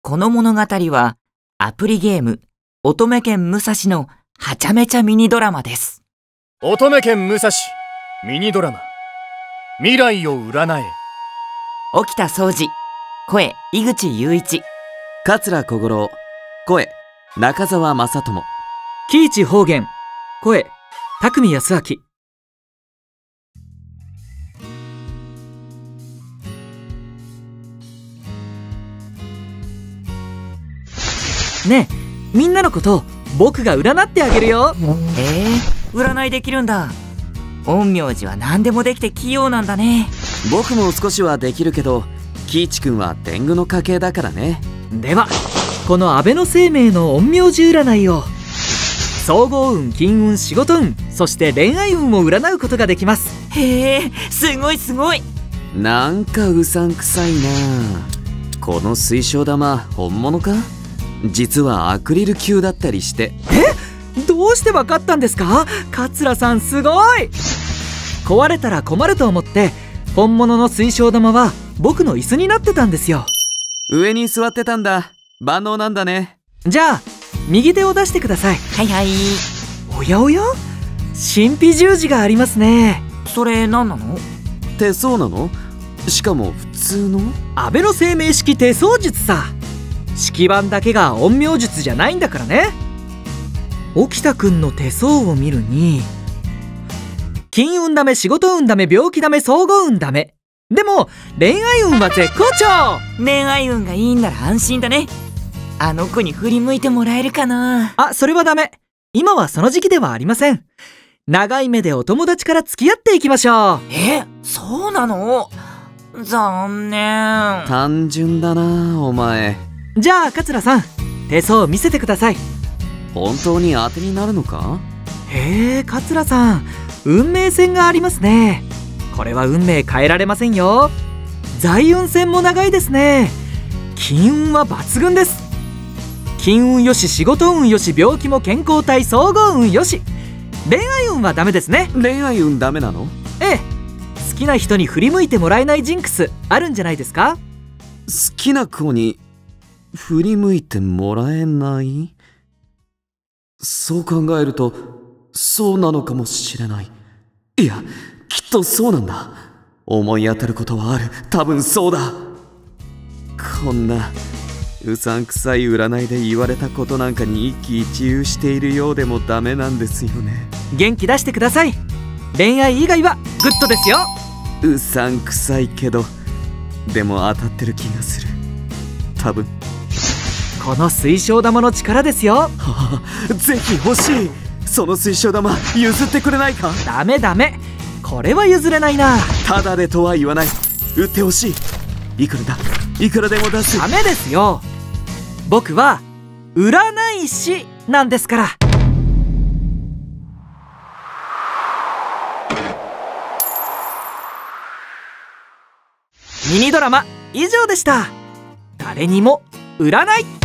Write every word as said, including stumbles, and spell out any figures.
この物語はアプリゲーム乙女剣武蔵のはちゃめちゃミニドラマです。 乙女剣武蔵ミニドラマ、未来を占え。 沖田総司、声井口雄一、 桂小五郎、声中澤正智、 喜一方言、声匠康明。ねえ、みんなのこと僕が占ってあげるよ。 えー、占いできるんだ。陰陽師は何でもできて器用なんだね。 僕も少しはできるけど、喜一くんは天狗の家系だからね。 ではこの安倍の生命の陰陽師占いを総合運、金運、仕事運、そして恋愛運を占うことができます。 へえ、すごいすごい。 なんかうさんくさいな。この水晶玉本物か？実はアクリル球だったりして。 え、どうしてわかったんですか？桂さんすごい。壊れたら困ると思って本物の水晶玉は僕の椅子になってたんですよ。 上に座ってたんだ。万能なんだね。 じゃあ右手を出してください。 はいはい。 おやおや、神秘十字がありますね。 それ何なの？ 手相なの？しかも普通の？ 安倍の生命式手相術さ。式盤だけが陰陽術じゃないんだからね。沖田くんの手相を見るに、金運ダメ、仕事運ダメ、病気ダメ、総合運ダメ。でも恋愛運は絶好調。 恋愛運がいいんなら安心だね。あの子に振り向いてもらえるかな。 あ、それはダメ。今はその時期ではありません。長い目でお友達から付き合っていきましょう。 え、そうなの？残念。 単純だなお前。 じゃあ桂さん、手相見せてください。 本当に当てになるのか？ へえ、桂さん運命線がありますね。これは運命変えられませんよ。財運線も長いですね。金運は抜群です。金運よし、仕事運よし、病気も健康体、総合運よし。恋愛運はダメですね。 恋愛運ダメなの？ ええ、好きな人に振り向いてもらえないジンクスあるんじゃないですか？ 好きな子に振り向いてもらえない？そう考えるとそうなのかもしれない。いや、きっとそうなんだ。思い当たることはある。多分そうだ。こんなうさんくさい占いで言われたことなんかに一喜一憂しているようでもダメなんですよね。 元気出してください。恋愛以外はグッドですよ。 うさんくさいけど、でも当たってる気がする。多分この水晶玉の力ですよ。 はあ、ぜひ欲しい。その水晶玉譲ってくれないか？ ダメダメ、これは譲れないな。 ただでとは言わない。売ってほしい。いくらだ？いくらでも出す。 ダメですよ。僕は占い師なんですから。ミニドラマ以上でした。誰にも売らない。